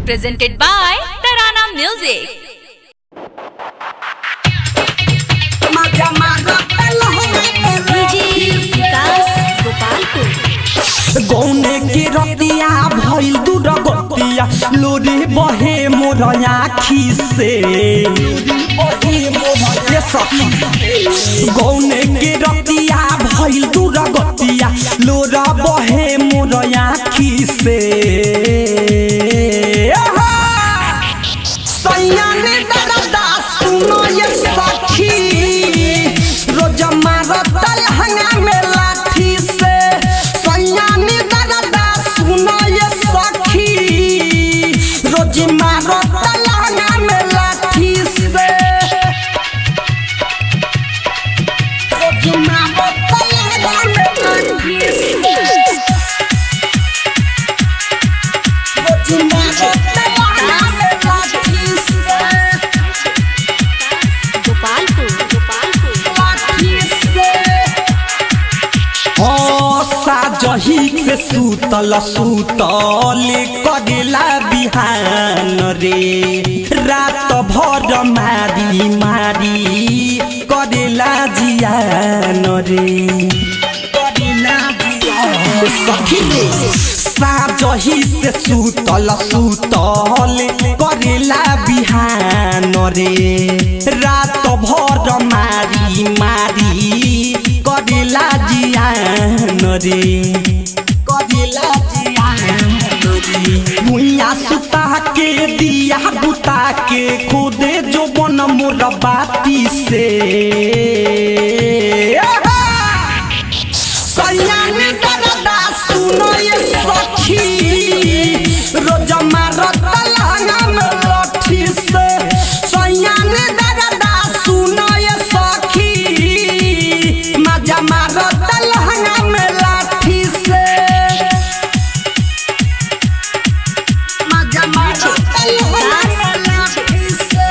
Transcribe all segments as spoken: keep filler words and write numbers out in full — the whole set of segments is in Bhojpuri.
Presented by Tarana Music. गौने के रतिया भइल दूर गतिया लोरे बहे मोर आँखी से गौने के रतिया भइल दूर गतिया लोरा बहे मोर आँखी से सैयाने दरदा सुनो ये सखी रोज मारता लहंगा में लाठी से सैयाने दरदा सुनो ये सखी रोज मारता लहंगा में लाठी से रोज मारता लहंगा में लाठी से रोज मारता जही से सूतल सूतल करेला बिहान रे रात भर मारी मारी करेला जियान रे करेला जियान सखी रे साजही से सूतल सूतल करेला बिहान रे रात भर मारी मारी करेला जियान रे करेला जियान रे मुइया सुता के दिया बुता के खुदे जो बन मोर बाती से सैयाने दरदा सुनो ये सखी रोज मारता लहंगा में लाठी से सैयाने दरदा सुनो ये सखी मजा मारता लहंगा में लाठी से मजा मारता लहंगा में लाठी से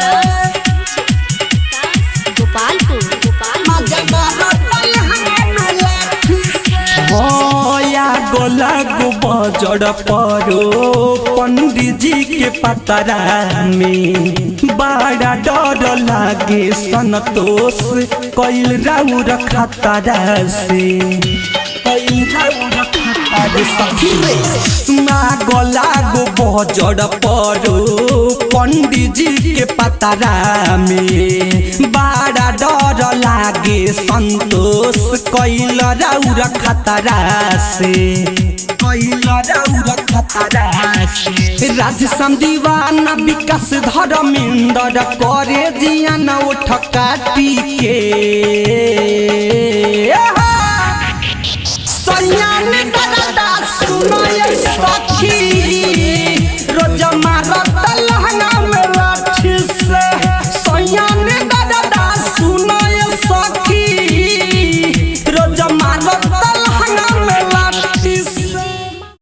गोपालपुर गोपाल मजा मारता लहंगा में लाठी से होया गोला गो बजड़ परो पंडित जी के पतरा में बड़ा डर लागे संतोष कइल राउर खतरा से कइल राउर खतरा सखी रे माँ गोला गो बजड़ परो पंडित जी के पतरा में बड़ा डर लागे संतोष कइल राउर खतरा से कइल राउर खतरा से राजश्याम दीवाना विकास धर्मेंद्र करे जियान उठ काटी के सैयाने